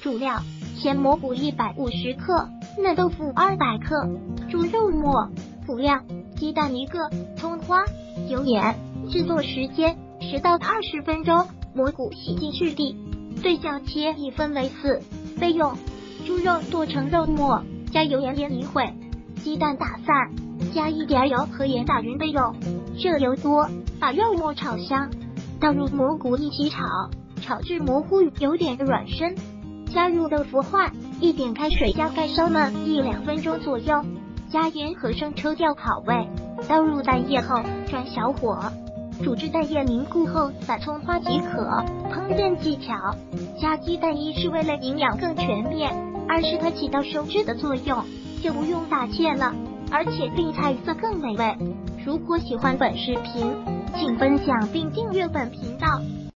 主料：鲜蘑菇150克，嫩豆腐200克，猪肉末。辅料：鸡蛋1个，葱花，油盐。制作时间10到20分钟。蘑菇洗净去蒂，对角切1分为4。备用：猪肉剁成肉末，加油盐腌一会，鸡蛋打散，加一点油和盐打匀备用。热油锅，把肉末炒香，倒入蘑菇一起炒，炒至蘑菇有点软身，加入豆腐块，一点开水加盖烧焖1-2分钟左右，加盐和生抽调好味，倒入蛋液后转小火，煮至蛋液凝固后撒葱花即可。烹饪技巧：加鸡蛋一是为了营养更全面，二是它起到收汁的作用，就不用打芡了，而且令菜色更美味。如果喜欢本视频，请分享并订阅本频道。